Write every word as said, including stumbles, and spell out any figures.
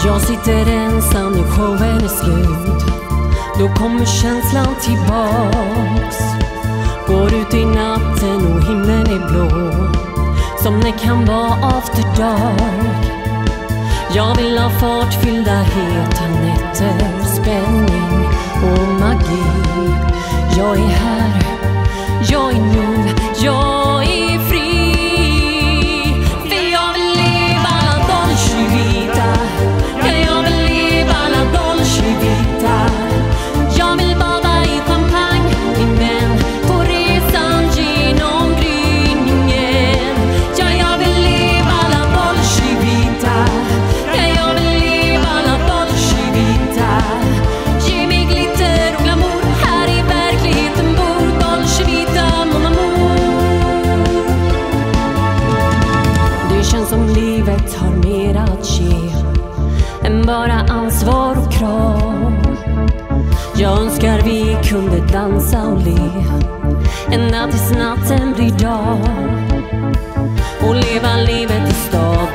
Jag sitter ensam när showen är slut. Då kommer känslan tillbaks. Går ut i natten och himlen är blå, som det kan vara after dark. Jag vill ha fartfyllda heta nätter, spänning och magi. Jag är här, jag är nu, jag är fri. För jag vill leva la dolce vita. Ja, jag vill leva la dolce vita. Jag vill bada i champagne, min vän, på resan genom gryningen. Ja, jag vill leva la dolce vita. Ja, jag vill leva la dolce vita. Ge mig glitter och glamour, här i verkligheten bor dolce vita, mon amour. Det känns som livet har mer att ge än bara ansvar och krav. Jag önskar vi kunde dansa och le ända tills natten blir dag, och leva livet i stad